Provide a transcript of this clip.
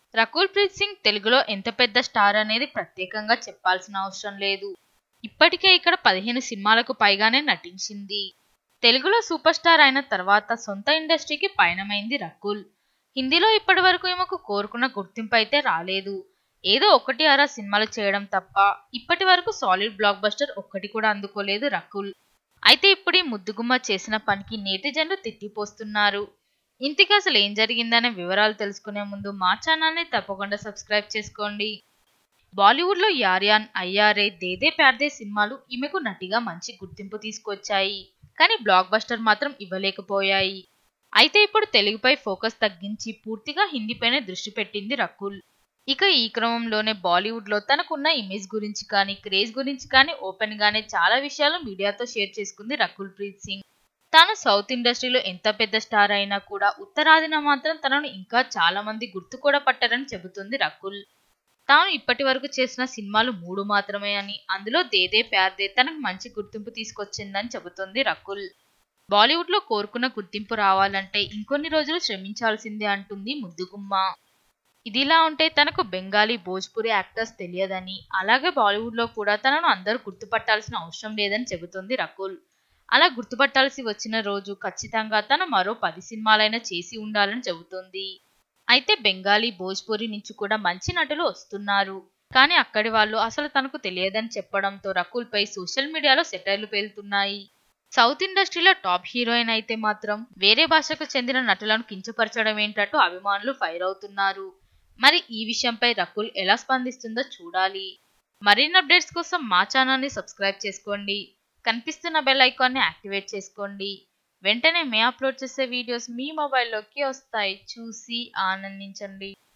రకుల్ ప్రీత్ సింగ్ తెలుగులో ఎంత పెద్ద స్టార్ అనేది ప్రత్యేకంగా చెప్పాల్సిన అవసరం లేదు. ఇప్పటికే ఇక్కడ 15 సినిమాలకు పైగానే నటించింది. తెలుగులో సూపర్ స్టార్ అయిన తర్వాత సొంత ఇండస్ట్రీకి పయనమైంది రకుల్. హిందీలో ఇప్పటి వరకు ఈమెకు కోరుకున్న గుర్తింపు అయితే రాలేదు. ఏదో ఒకటి అరా సినిమాలు చేయడం తప్ప ఇప్పటి వరకు సాలిడ్ బ్లాక్ బస్టర్ ఒక్కటి కూడా అందుకోలేదు రకుల్. అయితే ఇప్పుడు ఈ ముద్దుగుమ్మ చేసిన పనికి నెటిజన్లు తిట్టిపోస్తున్నారు. ఇంతకీ అసలు ఏం జరిగిందనే వివరాలు తెలుసుకునే ముందు మా ఛానల్ని తప్పకుండా సబ్స్క్రైబ్ చేసుకోండి. బాలీవుడ్లో యార్యాన్, అయ్యారే, దేదే ప్యార్దే సినిమాలు ఈమెకు నటిగా మంచి గుర్తింపు తీసుకొచ్చాయి. కానీ బ్లాక్ బస్టర్ మాత్రం ఇవ్వలేకపోయాయి. అయితే ఇప్పుడు తెలుగుపై ఫోకస్ తగ్గించి పూర్తిగా హిందీపైనే దృష్టి పెట్టింది రకుల్. ఇక ఈ క్రమంలోనే బాలీవుడ్లో తనకున్న ఇమేజ్ గురించి కానీ, క్రేజ్ గురించి కానీ ఓపెన్ గానే చాలా విషయాలు మీడియాతో షేర్ చేసుకుంది రకుల్ ప్రీత్ సింగ్. తాను సౌత్ ఇండస్ట్రీలో ఎంత పెద్ద స్టార్ అయినా కూడా ఉత్తరాదిన మాత్రం తనను ఇంకా చాలా మంది గుర్తు కూడా పట్టారని చెబుతుంది రకుల్. తాను ఇప్పటి వరకు చేసిన సినిమాలు 3 మాత్రమే అని, అందులో దేదే ప్యార్దే తనకు మంచి గుర్తింపు తీసుకొచ్చిందని చెబుతోంది రకుల్. బాలీవుడ్లో కోరుకున్న గుర్తింపు రావాలంటే ఇంకొన్ని రోజులు శ్రమించాల్సిందే అంటుంది ముద్దుగుమ్మ. ఇదిలా ఉంటే తనకు బెంగాలీ, భోజ్పురి యాక్టర్స్ తెలియదని, అలాగే బాలీవుడ్లో కూడా తనను అందరూ గుర్తుపట్టాల్సిన అవసరం లేదని చెబుతుంది రకుల్. అలా గుర్తుపట్టాల్సి వచ్చిన రోజు ఖచ్చితంగా తను మరో 10 సినిమాలైనా చేసి ఉండాలని చెబుతోంది. అయితే బెంగాలీ, భోజ్పురి నుంచి కూడా మంచి నటులు వస్తున్నారు. కానీ అక్కడి వాళ్ళు అసలు తనకు తెలియదని చెప్పడంతో రకుల్ పై సోషల్ మీడియాలో సెటైర్లు పేలుతున్నాయి. సౌత్ ఇండస్ట్రీలో టాప్ హీరోయిన్ అయితే మాత్రం వేరే భాషకు చెందిన నటులను కించపరచడం ఏంటంటూ అభిమానులు ఫైర్ అవుతున్నారు. మరి ఈ విషయంపై రకుల్ ఎలా స్పందిస్తుందో చూడాలి. మరిన్ని అప్డేట్స్ కోసం మా ఛానల్ని సబ్స్క్రైబ్ చేసుకోండి. కనిపిస్తున్న బెల్ ఐకాన్ని యాక్టివేట్ చేసుకోండి. వెంటనే మేము అప్లోడ్ చేసే వీడియోస్ మీ మొబైల్లోకి వస్తాయి. చూసి ఆనందించండి.